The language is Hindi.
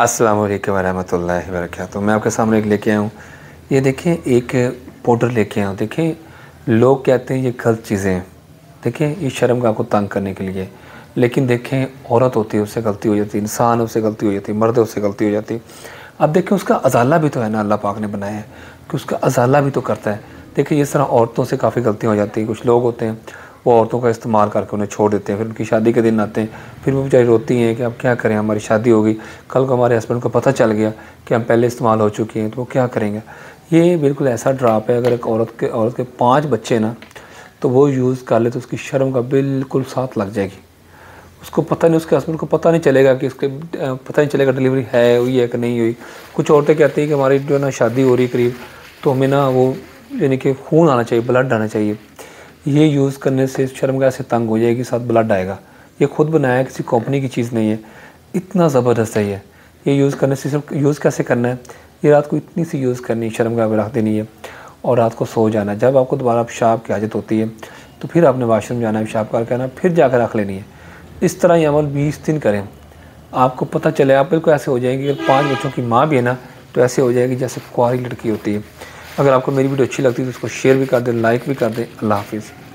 अस्सलाम वालेकुम रहमतुल्लाहि व बरकातुहू। मैं आपके सामने एक लेके आया हूँ। ये देखें, एक पाउडर लेके आया हूँ। देखें, लोग कहते हैं ये गलत चीज़ें हैं। देखें, ये शर्म का को तंग करने के लिए, लेकिन देखें, औरत होती है उससे गलती हो जाती है, इंसान है उससे गलती हो जाती है, मर्द है उससे गलती हो जाती है। अब देखें, उसका अजाला भी तो है ना, अल्लाह पाक ने बनाया है कि उसका अजाला भी तो करता है। देखिए, इस तरह औरतों से काफ़ी गलतियाँ हो जाती हैं। कुछ लोग होते हैं वो औरतों का इस्तेमाल करके उन्हें छोड़ देते हैं, फिर उनकी शादी के दिन आते हैं, फिर वो बेचारी रोती हैं कि अब क्या करें, हमारी शादी हो गई, कल को हमारे हस्बैंड को पता चल गया कि हम पहले इस्तेमाल हो चुकी हैं, तो वो क्या करेंगे। ये बिल्कुल ऐसा ड्राप है, अगर एक औरत के 5 बच्चे ना तो वो यूज़ कर ले तो उसकी शर्म का बिल्कुल साथ लग जाएगी। उसको पता नहीं, उसके हस्बैंड को पता नहीं चलेगा कि उसके पता नहीं चलेगा डिलीवरी है हुई है कि नहीं हुई। कुछ औरतें कहती हैं कि हमारी जो ना शादी हो रही करीब, तो हमें ना वो यानी कि खून आना चाहिए, ब्लड आना चाहिए। ये यूज़ करने से शर्म का ऐसे तंग हो जाएगी, साथ ब्लड आएगा। ये खुद बनाया है, किसी कंपनी की चीज़ नहीं है। इतना ज़बरदस्त है ये यूज़ करने से। सिर्फ यूज़ कैसे करना है, ये रात को इतनी सी यूज़ करनी है, शर्म का रख देनी है और रात को सो जाना। जब आपको दोबारा पेशाब की हाजत होती है तो फिर आपने वाशरूम जाना है, पेशाब करके आना, फिर जाकर रख लेनी है। इस तरह ये अमल 20 दिन करें, आपको पता चले, आप बिल्कुल ऐसे हो जाएंगे। अगर 5 बच्चों की माँ भी है ना, तो ऐसे हो जाएगी जैसे कुंवारी लड़की होती है। अगर आपको मेरी वीडियो अच्छी लगती है तो उसको शेयर भी कर दें, लाइक भी कर दें। अल्लाह हाफिज़।